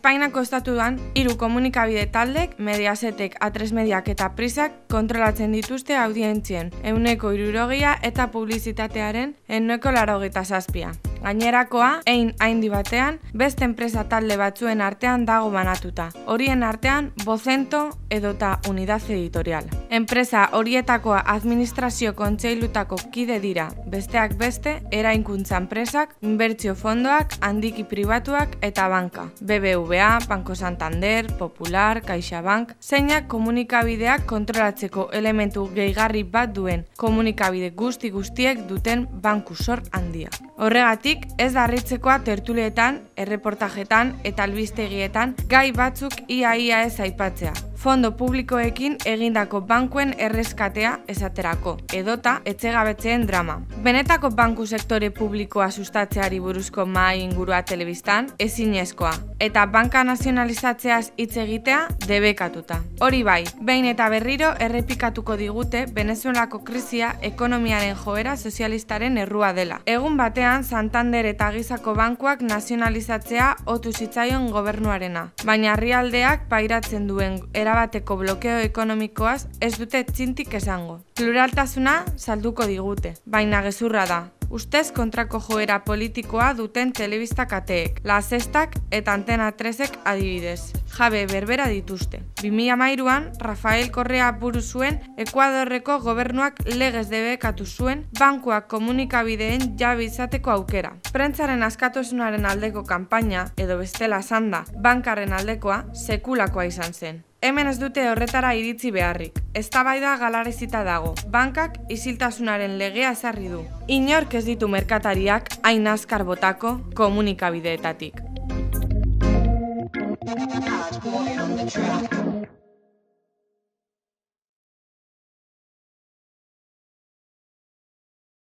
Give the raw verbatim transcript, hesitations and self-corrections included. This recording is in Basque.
Espainiako estatuan, hiru komunikabide taldek, Mediasetek, A tres Mediak eta Prisak kontrolatzen dituzte audientzien, ehuneko hirurogeia eta publizitatearen ehuneko laurogeita zazpia. Gainerakoa, hein handi batean, beste enpresa talde batzuen artean dago banatuta. Horien artean, Vocento edota Unidad Editorial. Enpresa horietakoa administrazio kontseilutako kide dira, besteak beste, eraikuntza enpresak, inbertsio fondoak, handiki pribatuak eta banka. B B V A, Banco Santander, Popular, CaixaBank, zeinak komunikabideak kontrolatzeko elementu gehigarri bat duen komunikabide guzti guztiek duten banku zor handia. Horregatik, ez da harritzekoa tertulietan, erreportajetan eta albistegietan gai batzuk ia-ia ez aipatzea. Fondo publikoekin egindako bankuen erreskatea esaterako, edota etxegabetzeen drama. Benetako banku sektore publikoa sustatzeari buruzko mahai ingurua telebistan ezinezkoa, eta banka nazionalizatzeaz hitz egitea debekatuta. Hori bai, behin eta berriro errepikatuko digute Venezuelako krisia ekonomiaren joera sozialistaren errua dela. Egun batean Santander eta Gizako bankuak nazionalizatzea otu zitzaion gobernuarena, baina herrialdeak pairatzen duen erabateko blokeo ekonomikoaz ez dute txintik esango. Pluraltasuna salduko digute, baina gezurra da. Ustez kontrako joera politikoa duten telebista kateek, La Sextak eta Antena tresek adibidez. Jabe berbera dituzte. bi mila hamairuan, Rafael Correa buru zuen Ekuadorreko gobernuak legez debekatu zuen bankuak komunikabideen jabe izateko aukera. Prentzaren askatasunaren aldeko kanpaina, edo bestela esanda, bankaren aldekoa, sekulakoa izan zen. Hemen ez dute horretara iritzi beharrik. Eztabaida galarezita dago. Bankak isiltasunaren legea ezarri du. Inork ez ditu merkatariak hain azkar botako komunikabideetatik.